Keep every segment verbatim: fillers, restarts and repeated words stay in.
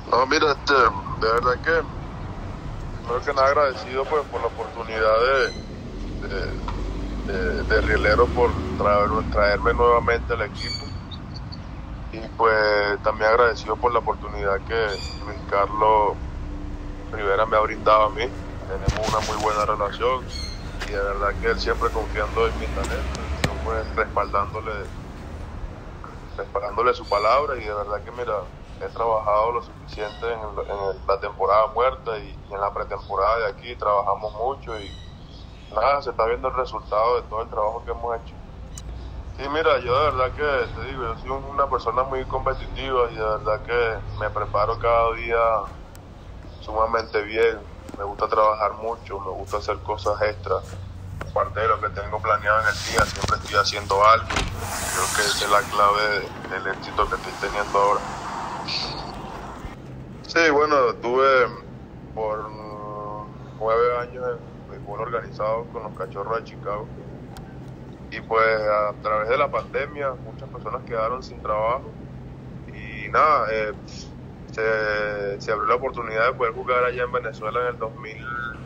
No, mira, este, de verdad que primero que nada agradecido pues por la oportunidad de, de, de, de Rielero por traer, traerme nuevamente al equipo y pues también agradecido por la oportunidad que Luis Carlos Rivera me ha brindado a mí. Tenemos una muy buena relación y de verdad que él siempre confiando en mi talento y yo pues respaldándole, respaldándole su palabra y de verdad que mira, he trabajado lo suficiente en, el- en el- la temporada muerta y, y en la pretemporada de aquí trabajamos mucho y nada, se está viendo el resultado de todo el trabajo que hemos hecho. Sí, mira, yo de verdad que te digo, yo soy una persona muy competitiva y de verdad que me preparo cada día sumamente bien. Me gusta trabajar mucho, me gusta hacer cosas extras. Aparte de lo que tengo planeado en el día, siempre estoy haciendo algo y creo que esa es la clave de- del éxito que estoy teniendo ahora. Sí, bueno, tuve por nueve años en béisbol organizado con los Cachorros de Chicago y pues a través de la pandemia muchas personas quedaron sin trabajo y nada, eh, se, se abrió la oportunidad de poder jugar allá en Venezuela en el dos mil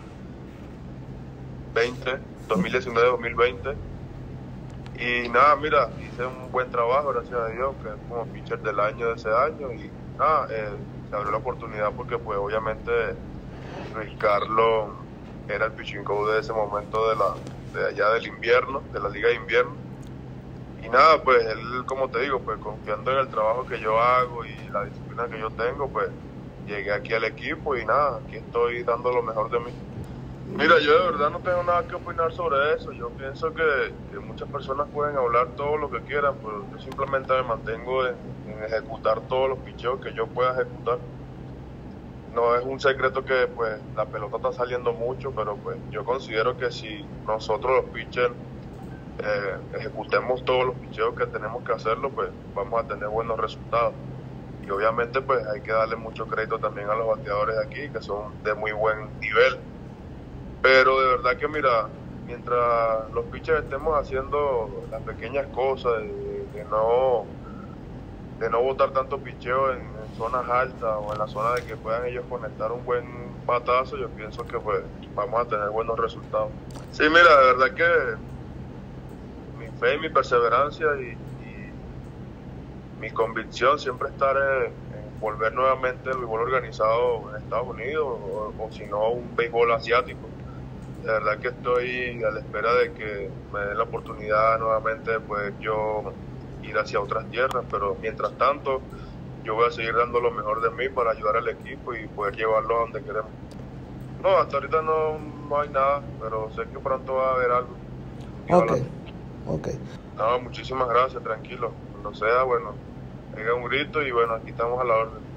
veinte, dos mil diecinueve, dos mil veinte y nada, mira, hice un buen trabajo, gracias a Dios, que es como pitcher del año de ese año y nada, eh, se abrió la oportunidad porque pues obviamente Luis Carlos era el pitching coach de ese momento de la de allá del invierno, de la liga de invierno. Y nada, pues él, como te digo, pues confiando en el trabajo que yo hago y la disciplina que yo tengo, pues llegué aquí al equipo y nada, aquí estoy dando lo mejor de mí. Mira, yo de verdad no tengo nada que opinar sobre eso. Yo pienso que, que muchas personas pueden hablar todo lo que quieran, pero yo simplemente me mantengo en, en ejecutar todos los picheos que yo pueda ejecutar. No es un secreto que pues la pelota está saliendo mucho, pero pues yo considero que si nosotros los pitchers eh, ejecutemos todos los picheos que tenemos que hacerlo, pues vamos a tener buenos resultados. Y obviamente pues hay que darle mucho crédito también a los bateadores de aquí, que son de muy buen nivel. Pero de verdad que mira, mientras los pitchers estemos haciendo las pequeñas cosas de, de no de no botar tanto picheo en, en zonas altas o en la zona de que puedan ellos conectar un buen patazo, yo pienso que pues vamos a tener buenos resultados. Sí, mira, de verdad que mi fe y mi perseverancia y, y mi convicción siempre estará en, en volver nuevamente el béisbol organizado en Estados Unidos o, o si no un béisbol asiático. De verdad que estoy a la espera de que me den la oportunidad nuevamente de poder yo ir hacia otras tierras, pero mientras tanto yo voy a seguir dando lo mejor de mí para ayudar al equipo y poder llevarlo a donde queremos. No, hasta ahorita no, no hay nada, pero sé que pronto va a haber algo. Y Ok, ojalá. ok. No, muchísimas gracias, tranquilo. Cuando sea, bueno, pega un grito y bueno, aquí estamos a la orden.